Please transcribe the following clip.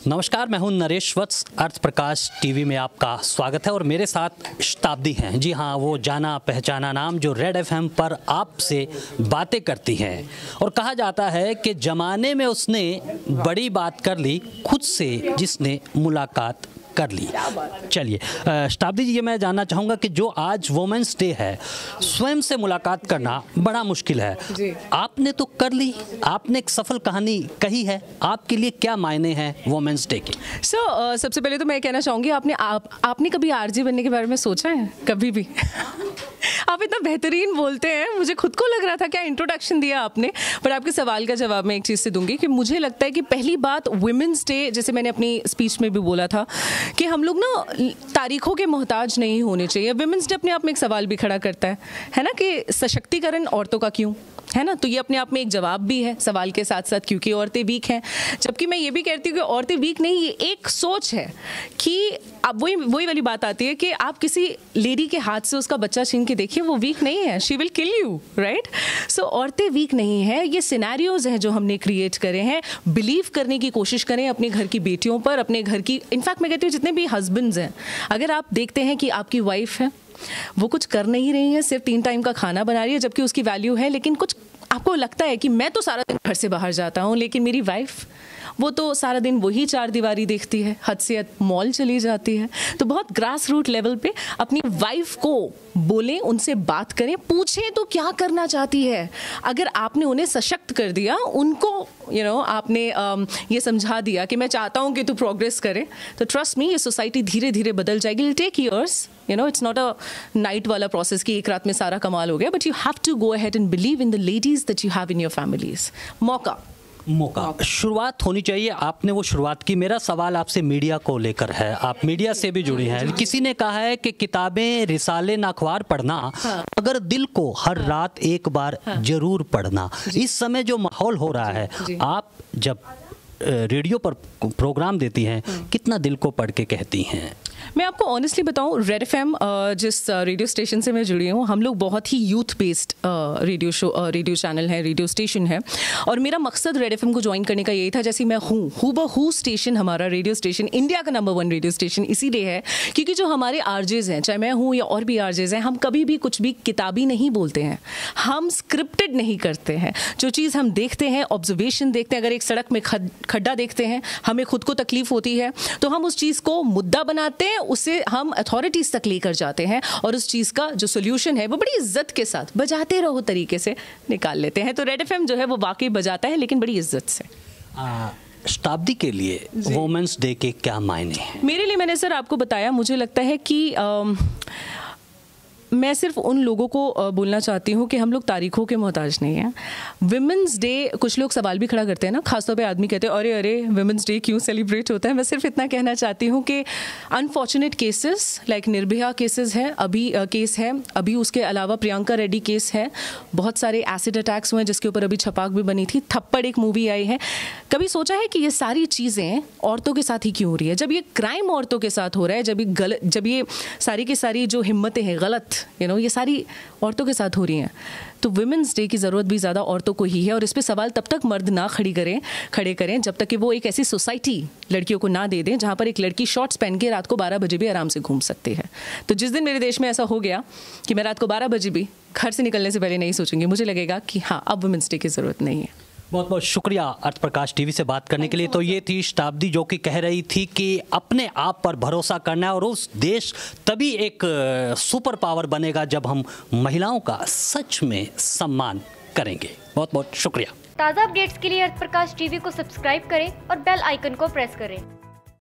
नमस्कार, मैं हूं नरेश वत्स। अर्थ प्रकाश टीवी में आपका स्वागत है और मेरे साथ शताब्दी हैं। जी हाँ, वो जाना पहचाना नाम जो रेड एफएम पर आपसे बातें करती हैं और कहा जाता है कि ज़माने में उसने बड़ी बात कर ली खुद से जिसने मुलाकात कर ली। चलिए शताब्दी जी, ये मैं जानना चाहूँगा कि जो आज वुमेन्स डे है, स्वयं से मुलाकात करना बड़ा मुश्किल है जी। आपने तो कर ली, आपने एक सफल कहानी कही है, आपके लिए क्या मायने हैं वुमेन्स डे के? सबसे पहले तो मैं कहना चाहूँगी आपने कभी आरजे बनने के बारे में सोचा है कभी भी? आप इतना बेहतरीन बोलते हैं, मुझे खुद को लग रहा था क्या इंट्रोडक्शन दिया आपने। पर आपके सवाल का जवाब मैं एक चीज़ से दूंगी कि मुझे लगता है कि पहली बात वुमेन्स डे, जैसे मैंने अपनी स्पीच में भी बोला था कि हम लोग ना तारीखों के मोहताज नहीं होने चाहिए। वुमेन्स डे अपने आप में एक सवाल भी खड़ा करता है ना, कि सशक्तिकरण औरतों का क्यों, है ना। तो ये अपने आप में एक जवाब भी है सवाल के साथ साथ, क्योंकि औरतें वीक हैं। जबकि मैं ये भी कहती हूँ कि औरतें वीक नहीं, ये एक सोच है कि अब वही वाली बात आती है कि आप किसी लेडी के हाथ से उसका बच्चा छीन के देखिए, वो वीक नहीं है, she will kill you, right. So औरतें वीक नहीं है, ये सिनेरियोज हैं जो हमने क्रिएट करे हैं। बिलीव करने की कोशिश करें अपने घर की बेटियों पर, अपने घर की, इनफैक्ट मैं कहती हूँ जितने भी हस्बैंड्स हैं, अगर आप देखते हैं कि आपकी वाइफ है, वो कुछ कर नहीं रही है, सिर्फ 3 टाइम का खाना बना रही है, जबकि उसकी वैल्यू है, लेकिन कुछ आपको लगता है कि मैं तो सारा दिन घर से बाहर जाता हूँ, लेकिन मेरी वाइफ वो तो सारा दिन वही 4 दीवारी देखती है, हद से हद मॉल चली जाती है। तो बहुत ग्रास रूट लेवल पे अपनी वाइफ को बोलें, उनसे बात करें, पूछें तो क्या करना चाहती है। अगर आपने उन्हें सशक्त कर दिया, उनको आपने ये समझा दिया कि मैं चाहता हूँ कि तू प्रोग्रेस करे, तो ट्रस्ट मी, ये सोसाइटी धीरे धीरे बदल जाएगी। It take years, it's not a night वाला प्रोसेस कि एक रात में सारा कमाल हो गया, but you have to go ahead and believe in the ladies that you have in your families. मौका शुरुआत होनी चाहिए। आपने वो शुरुआत की। मेरा सवाल आपसे मीडिया को लेकर है, आप मीडिया से भी जुड़ी हैं। किसी ने कहा है कि किताबें, रिसाले, न अखबार पढ़ना, अगर दिल को हर रात एक बार जरूर पढ़ना। इस समय जो माहौल हो रहा है, आप जब रेडियो पर प्रोग्राम देती हैं, कितना दिल को पढ़ के कहती हैं? मैं आपको ऑनेस्टली बताऊं, रेड एफएम जिस रेडियो स्टेशन से मैं जुड़ी हूँ, हम लोग बहुत ही यूथ बेस्ड रेडियो चैनल है, रेडियो स्टेशन है। और मेरा मकसद रेड एफएम को ज्वाइन करने का यही था, जैसे मैं हूबहू स्टेशन, हमारा रेडियो स्टेशन इंडिया का नंबर 1 रेडियो स्टेशन इसीलिए है क्योंकि जो हमारे आरजेज हैं, चाहे मैं हूँ या और भी आरजेज हैं, हम कभी भी कुछ भी किताबी नहीं बोलते हैं, हम स्क्रिप्टेड नहीं करते हैं। जो चीज़ हम देखते हैं, ऑब्जर्वेशन देखते हैं, अगर एक सड़क में खड्डा देखते हैं, हमें खुद को तकलीफ होती है, तो हम उस चीज़ को मुद्दा बनाते हैं, उसे हम अथॉरिटीज तक लेकर जाते हैं और उस चीज़ का जो सोल्यूशन है वो बड़ी इज्जत के साथ, बजाते रहो तरीके से निकाल लेते हैं। तो रेड एफएम जो है वो वाकई बजाता है, लेकिन बड़ी इज्जत से। शताब्दी के लिए वुमेन्स डे के क्या मायने हैं? मेरे लिए, मैंने सर आपको बताया, मुझे लगता है कि मैं सिर्फ उन लोगों को बोलना चाहती हूँ कि हम लोग तारीखों के मोहताज नहीं हैं। विमेंस डे, कुछ लोग सवाल भी खड़ा करते हैं ना, खासतौर पे आदमी कहते हैं अरे विमेंस डे क्यों सेलिब्रेट होता है। मैं सिर्फ इतना कहना चाहती हूँ कि unfortunate cases like Nirbhaya cases है, केस है अभी, उसके अलावा प्रियंका रेड्डी केस है, बहुत सारे एसिड अटैक्स हुए जिसके ऊपर अभी छपाक भी बनी थी, थप्पड़ एक मूवी आई है। कभी सोचा है कि ये सारी चीज़ें औरतों के साथ ही क्यों हो रही है? जब ये क्राइम औरतों के साथ हो रहा है, जब ये सारी की सारी जो हिम्मतें हैं गलत, ये सारी औरतों के साथ हो रही हैं, तो वुमेन्स डे की ज़रूरत भी ज़्यादा औरतों को ही है। और इस पे सवाल तब तक मर्द ना खड़े करें जब तक कि वो एक ऐसी सोसाइटी लड़कियों को ना दे दें जहाँ पर एक लड़की शॉर्ट्स पहन के रात को 12 बजे भी आराम से घूम सकती है। तो जिस दिन मेरे देश में ऐसा हो गया कि मैं रात को 12 बजे भी घर से निकलने से पहले नहीं सोचूंगी, मुझे लगेगा कि हाँ, अब वुमेन्स डे की ज़रूरत नहीं है। बहुत बहुत शुक्रिया अर्थ प्रकाश टीवी से बात करने के लिए। तो ये थी शताब्दी जो कि कह रही थी कि अपने आप पर भरोसा करना है और उस देश तभी एक सुपर पावर बनेगा जब हम महिलाओं का सच में सम्मान करेंगे। बहुत बहुत शुक्रिया। ताज़ा अपडेट्स के लिए अर्थ प्रकाश टीवी को सब्सक्राइब करें और बेल आइकन को प्रेस करें।